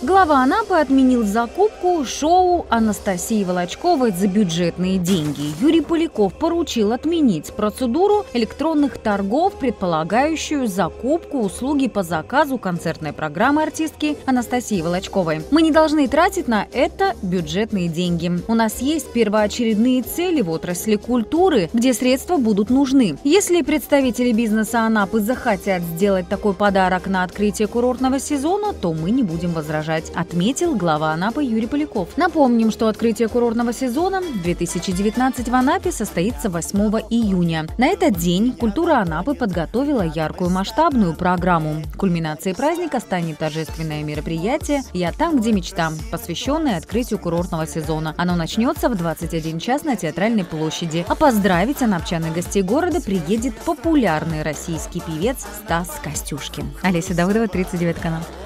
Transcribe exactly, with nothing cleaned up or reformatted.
Глава Анапы отменил закупку шоу Анастасии Волочковой за бюджетные деньги. Юрий Поляков поручил отменить процедуру электронных торгов, предполагающую закупку услуги по заказу концертной программы артистки Анастасии Волочковой. Мы не должны тратить на это бюджетные деньги. У нас есть первоочередные цели в отрасли культуры, где средства будут нужны. Если представители бизнеса Анапы захотят сделать такой подарок на открытие курортного сезона, то мы не будем возражать, отметил глава Анапы Юрий Поляков. Напомним, что открытие курортного сезона две тысячи девятнадцать в Анапе состоится восьмого июня. На этот день культура Анапы подготовила яркую масштабную программу. Кульминацией праздника станет торжественное мероприятие «Я там, где мечта», посвященное открытию курортного сезона. Оно начнется в двадцать один час на Театральной площади. А поздравить анапчан и гостей города приедет популярный российский певец Стас Костюшкин. Олеся Давыдова, тридцать девятый канал.